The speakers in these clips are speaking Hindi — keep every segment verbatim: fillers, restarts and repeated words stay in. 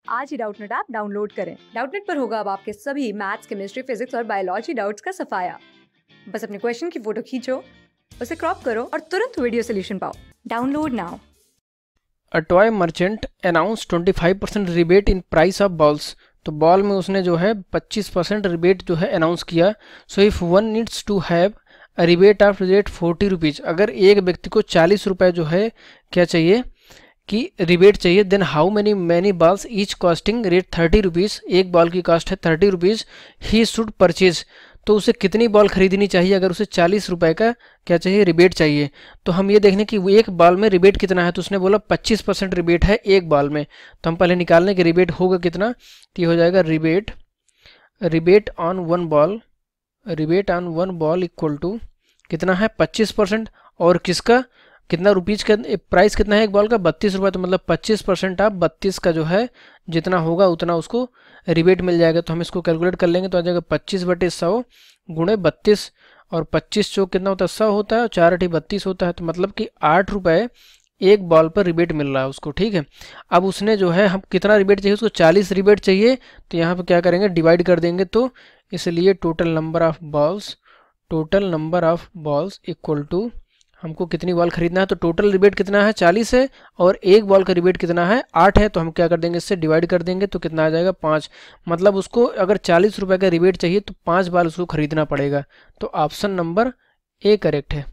आज ही डाउटनेट ऐप डाउनलोड करें। डाउटनेट पर होगा अब आपके सभी मैथ्स, केमिस्ट्री, फिजिक्स और बायोलॉजी डाउट्स का सफाया। बस अपने क्वेश्चन की फोटो खींचो, उसे क्रॉप करो और तुरंत वीडियो सोल्यूशन पाओ। Download now. A toy merchant announce twenty five percent rebate in price of balls. तो बॉल में उसने जो है पच्चीस परसेंट रिबेट जो है अनाउंस किया। So if one needs to have a rebate of rate forty rupees, अगर एक व्यक्ति को चालीस रुपये जो है क्या चाहिए कि रिबेट चाहिए, then how many many balls each costing rate thirty rupees, एक बॉल की कॉस्ट है thirty rupees, he should purchase. तो उसे कितनी बॉल खरीदनी चाहिए अगर उसे चालीस रुपए का क्या चाहिए, रिबेट चाहिए। तो हम ये देखने कि एक बॉल में रिबेट कितना है, तो उसने बोला पच्चीस परसेंट रिबेट है एक बॉल में। तो हम पहले निकालने कि रिबेट होगा कितना, तो ये हो जाएगा rebate rebate on one ball rebate on one ball equal to कितना है पच्चीस परसेंट, और किसका कितना रुपीज का प्राइस कितना है एक बॉल का, बत्तीस रुपये। तो मतलब पच्चीस परसेंट आप बत्तीस का जो है जितना होगा उतना उसको रिबेट मिल जाएगा। तो हम इसको कैलकुलेट कर लेंगे तो आ जाएगा पच्चीस बटे सौ गुणे बत्तीस, और पच्चीस चौक कितना होता है सौ होता है, और चार अठी बत्तीस होता है। तो मतलब कि आठ रुपये एक बॉल पर रिबेट मिल रहा है उसको, ठीक है। अब उसने जो है हम कितना रिबेट चाहिए, उसको चालीस रिबेट चाहिए। तो यहाँ पर क्या करेंगे, डिवाइड कर देंगे। तो इसलिए total number of balls total number of balls equal to हमको कितनी बॉल खरीदना है, तो टोटल रिबेट कितना है चालीस है, और एक बॉल का रिबेट कितना है आठ है। तो हम क्या कर देंगे, इससे डिवाइड कर देंगे तो कितना आ जाएगा पाँच। मतलब उसको अगर चालीस रुपए का रिबेट चाहिए तो पाँच बार उसको खरीदना पड़ेगा। तो ऑप्शन नंबर ए करेक्ट है।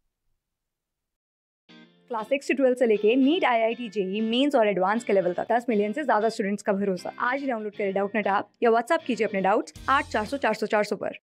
क्लास सिक्स से ट्वेल्थ से लेके NEET, I I T, JEE, mains और एडवांस के लेवल तक दस मिलियन से ज्यादा स्टूडेंट्स का भरोसा। आज ही डाउनलोड करें डाउटनेट ऐप या व्हाट्सएप कीजिए अपने डाउट्स आठ चार सौ चार सौ चार सौ पर।